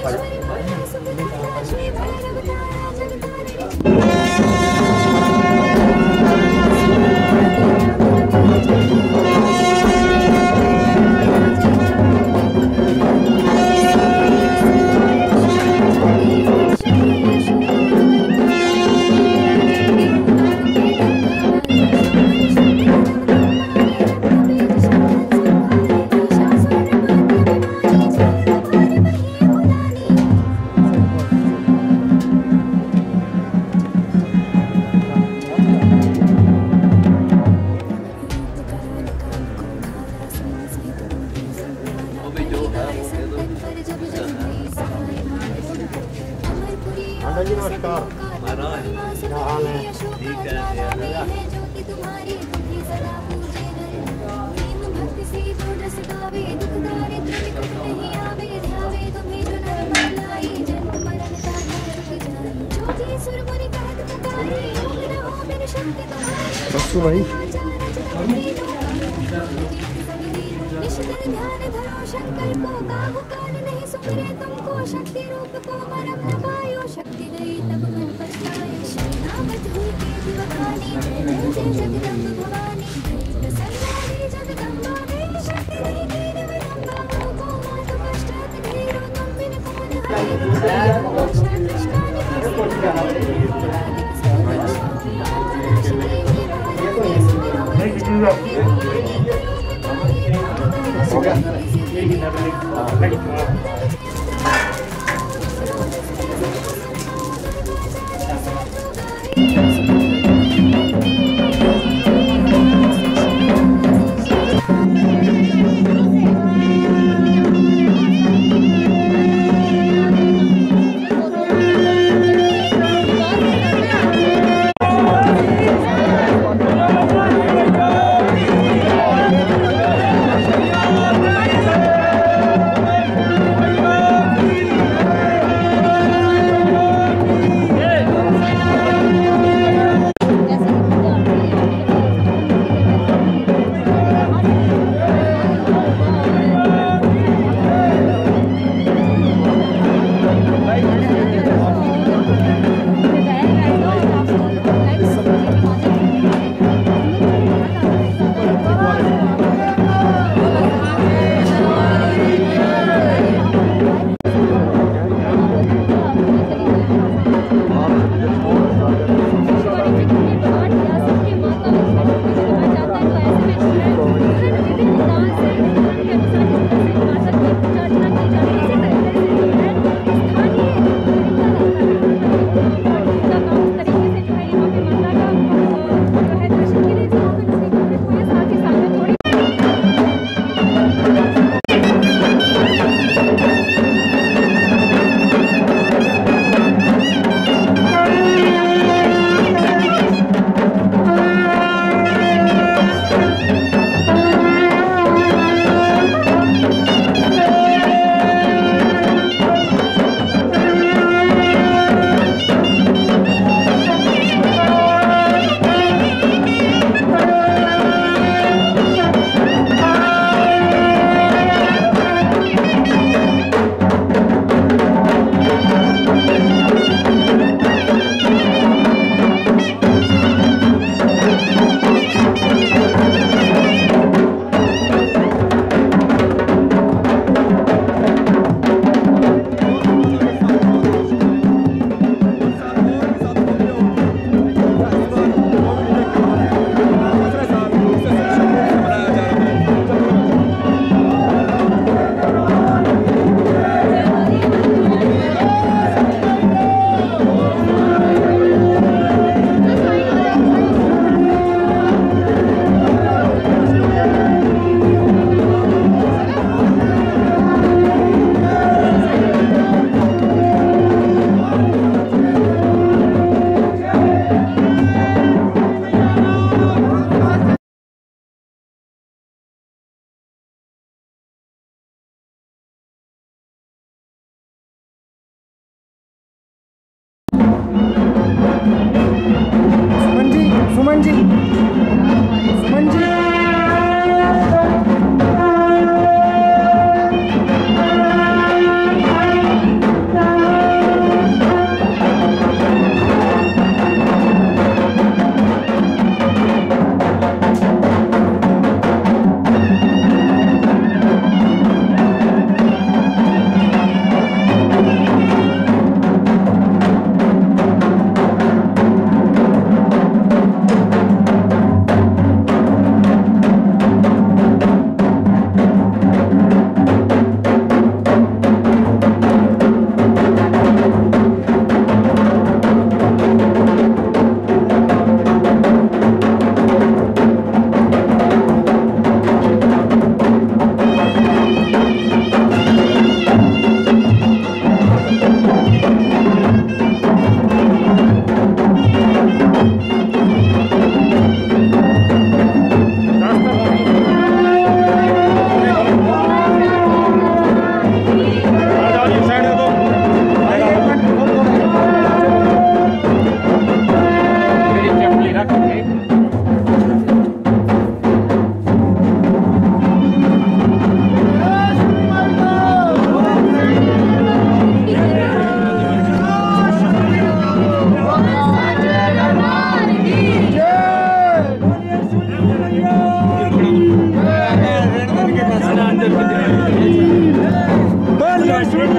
बच्चों भाई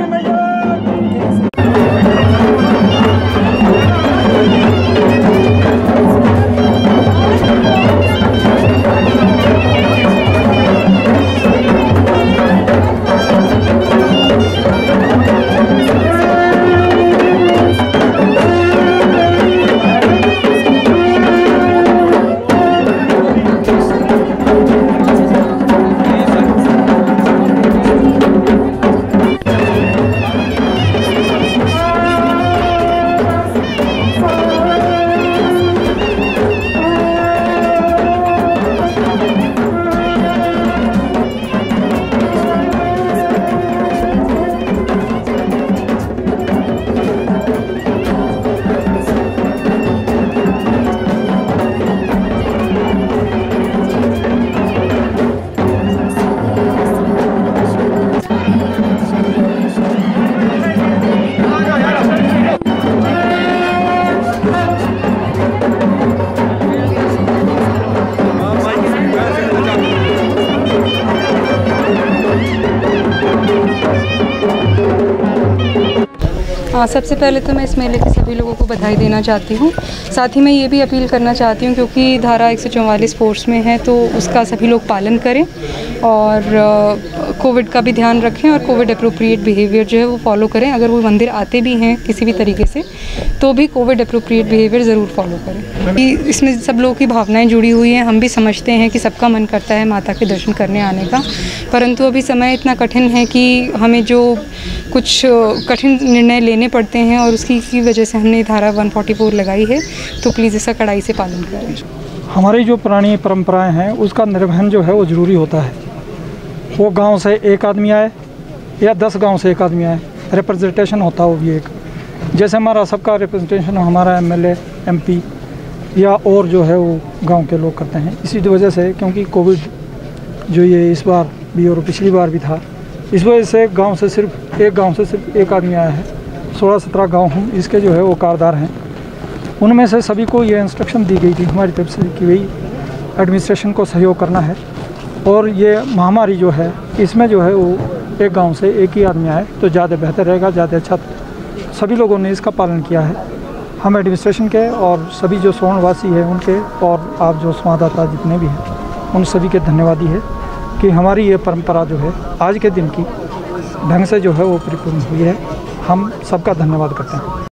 सबसे पहले तो मैं इस मेले के सभी लोगों को बधाई देना चाहती हूँ। साथ ही मैं ये भी अपील करना चाहती हूँ क्योंकि धारा 144 स्पोर्ट्स में है तो उसका सभी लोग पालन करें और कोविड का भी ध्यान रखें और कोविड अप्रोप्रिएट बिहेवियर जो है वो फॉलो करें। अगर वो मंदिर आते भी हैं किसी भी तरीके से तो भी कोविड अप्रोप्रिएट बिहेवियर ज़रूर फॉलो करें। इसमें सब लोगों की भावनाएं जुड़ी हुई हैं। हम भी समझते हैं कि सबका मन करता है माता के दर्शन करने आने का, परंतु अभी समय इतना कठिन है कि हमें जो कुछ कठिन निर्णय लेने पड़ते हैं और उसकी की वजह से हमने धारा 144 लगाई है, तो प्लीज़ इसका कड़ाई से पालन करें। हमारी जो पुरानी परंपराएं हैं उसका निर्वहन जो है वो ज़रूरी होता है। वो गांव से एक आदमी आए या 10 गांव से एक आदमी आए, रिप्रेजेंटेशन होता है वो भी एक। जैसे हमारा सबका रिप्रेजेंटेशन हमारा एमएलए, एमपी या और जो है वो गांव के लोग करते हैं। इसी वजह से क्योंकि कोविड जो ये इस बार भी और पिछली बार भी था, इस वजह से गांव से सिर्फ एक आदमी आया है। 16-17 गांव हम इसके जो है वो कारदार हैं। उनमें से सभी को ये इंस्ट्रक्शन दी गई थी हमारी तरफ से कि भाई एडमिनिस्ट्रेशन को सहयोग करना है और ये महामारी जो है इसमें जो है वो एक गांव से एक ही आदमी आए तो ज़्यादा बेहतर रहेगा, ज़्यादा अच्छा। सभी लोगों ने इसका पालन किया है। हम एडमिनिस्ट्रेशन के और सभी जो सोनवासी है उनके और आप जो संवाददाता जितने भी हैं उन सभी के धन्यवादी है कि हमारी ये परंपरा जो है आज के दिन की ढंग से जो है वो परिपूर्ण हुई है। हम सबका धन्यवाद करते हैं।